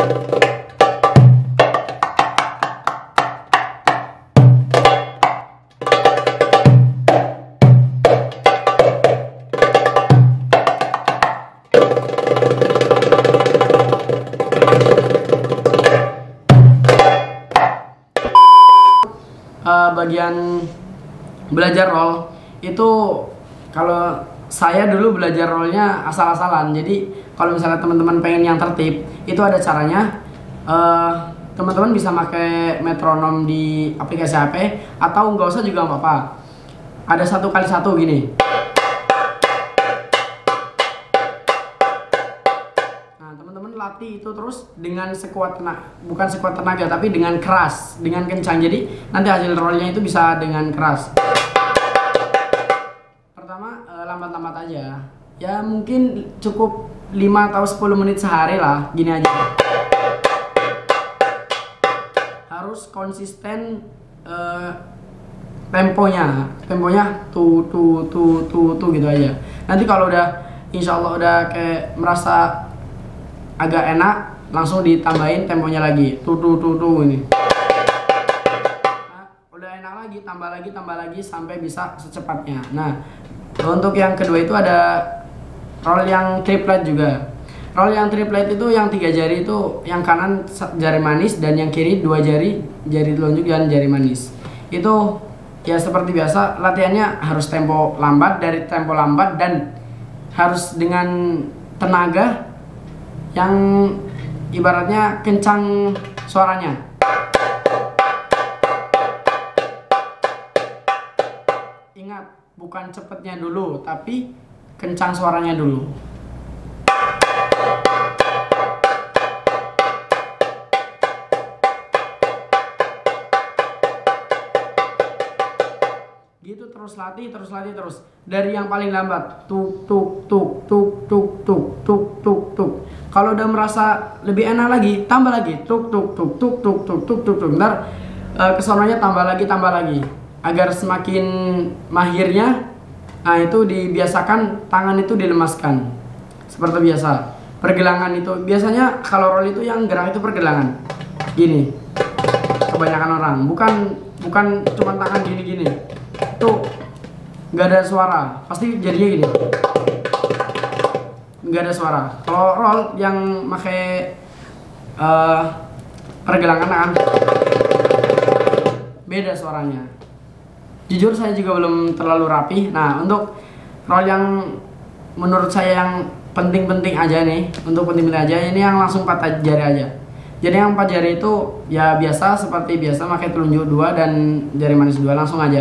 Bagian belajar roll itu, kalau saya dulu belajar rollnya asal-asalan. Jadi kalau misalnya teman-teman pengen yang tertib, itu ada caranya. Teman-teman bisa pakai metronom di aplikasi HP, atau nggak usah juga nggak apa-apa. Ada 1x1 gini. Latih itu terus dengan sekuat tenaga, bukan sekuat tenaga tapi dengan keras, dengan kencang. Jadi nanti hasil rollnya itu bisa dengan keras. Pertama lambat-lambat aja, ya mungkin cukup 5 atau 10 menit sehari lah, gini aja. Harus konsisten, temponya tuh gitu aja. Nanti kalau udah insya Allah udah kayak merasa agak enak, langsung ditambahin temponya lagi, tuh ini. Nah, udah enak lagi, tambah lagi sampai bisa secepatnya. Nah, untuk yang kedua itu ada roll yang triplet juga. Roll yang triplet itu yang 3 jari itu, yang kanan jari manis dan yang kiri 2 jari, jari telunjuk dan jari manis. Itu ya seperti biasa, latihannya harus tempo lambat, dan harus dengan tenaga yang ibaratnya kencang suaranya. Ingat, bukan cepetnya dulu, tapi kencang suaranya dulu. Gitu terus latih terus. Dari yang paling lambat, tuk. Kalau udah merasa lebih enak lagi, tambah lagi, tuk. Ntar kesononya tambah lagi. Agar semakin mahirnya, nah itu dibiasakan tangan itu dilemaskan. Seperti biasa. Pergelangan itu biasanya kalau roll itu yang gerak itu pergelangan. Gini. Kebanyakan orang, bukan cuma tangan gini. Tuh, nggak ada suara, pasti jadinya gini. Nggak ada suara. Kalau roll yang pakai pergelangan tangan, beda suaranya. Jujur saya juga belum terlalu rapi. Nah, untuk roll yang menurut saya yang penting-penting aja nih, ini yang langsung 4 jari aja. Jadi yang 4 jari itu ya biasa, seperti biasa pakai telunjuk 2 dan jari manis 2, langsung aja.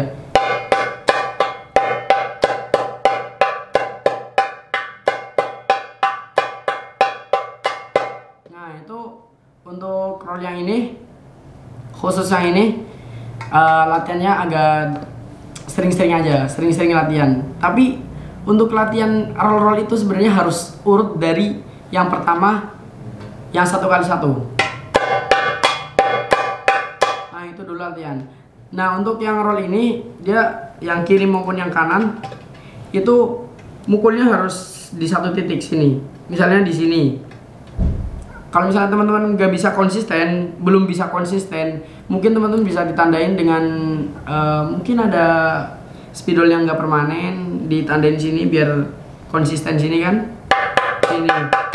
Untuk roll yang ini, khusus yang ini, latihannya agak sering-sering latihan. Tapi untuk latihan roll itu sebenarnya harus urut dari yang pertama, yang 1x1. Nah itu dulu latihan. Nah untuk yang roll ini, dia yang kiri maupun yang kanan itu mukulnya harus di satu titik sini. Misalnya di sini. Kalau misalnya teman-teman belum bisa konsisten, mungkin teman-teman bisa ditandain dengan mungkin ada spidol yang nggak permanen, ditandain sini biar konsisten sini kan, sini.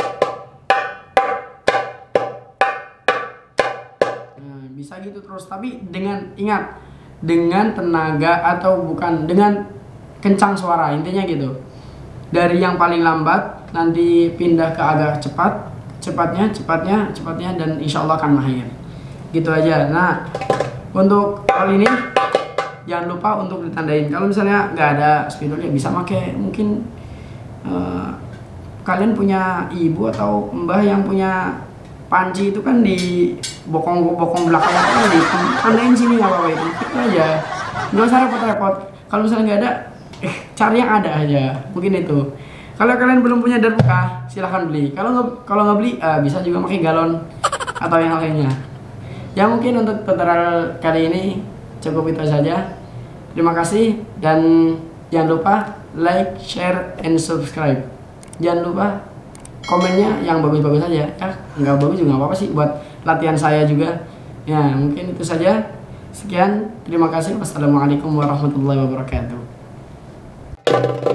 Nah, bisa gitu terus, tapi ingat dengan tenaga atau bukan dengan kencang suara, intinya gitu. Dari yang paling lambat nanti pindah ke agak cepatnya dan insya Allah akan mahir. Gitu aja. Nah untuk kali ini jangan lupa untuk ditandain. Kalau misalnya nggak ada spidol ya bisa pakai, mungkin kalian punya ibu atau mbah yang punya panci itu kan, di bokong belakangnya kan ditandain sini, nggak apa-apa, itu aja, nggak usah repot-repot. Kalau misalnya nggak ada, cari yang ada aja, mungkin itu. Kalau kalian belum punya darbuka, silahkan beli. Kalau nggak beli, bisa juga pakai galon atau yang lainnya. Ya mungkin untuk tutorial kali ini cukup itu saja. Terima kasih dan jangan lupa like, share, and subscribe. Jangan lupa komennya yang bagus-bagus aja ya, nggak bagus juga nggak apa-apa sih buat latihan saya juga ya. Mungkin itu saja, sekian, terima kasih, wassalamualaikum warahmatullahi wabarakatuh.